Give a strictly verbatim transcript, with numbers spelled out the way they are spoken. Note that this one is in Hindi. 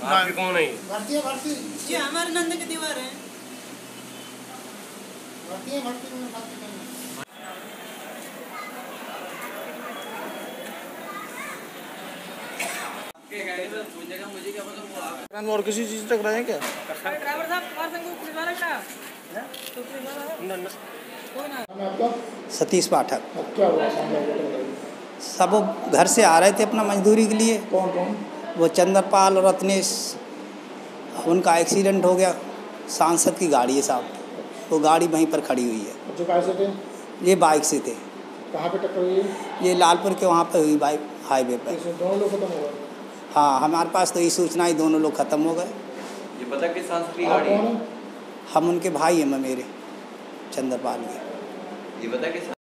आपके कौन है? भर्ती है भर्ती जी हमारे नंद के दीवार है। भर्ती है भर्ती में भर्ती करना। मुझे क्या पता वो और किसी चीज तक रहे क्या? ड्राइवर साहब कार संग पुलिस वाला खड़ा है तो पुलिस वाला है कोई ना। आपका सतीश पाठक। अब क्या हुआ मामला? सब वो घर से आ रहे थे अपना मजदूरी के लिए। कौन कौन? वो चंद्रपाल और रत्नेश, उनका एक्सीडेंट हो गया। सांसद की गाड़ी है साहब, वो गाड़ी वहीं पर खड़ी हुई है। जो कैसे थे? ये बाइक से थे। कहाँ पे टक्कर हुई है? ये लालपुर के वहाँ पर हुई बाइक, हाईवे पर। इसमें दोनों लोग खत्म हो गए? हाँ, हमारे पास तो ये सूचना ही, दोनों लोग ख़त्म हो गए। ये पता किस सांसद की आप गाड़ी कौन है? है? हम उनके भाई हैं, मैं मेरे चंद्रपाल के। ये पता किस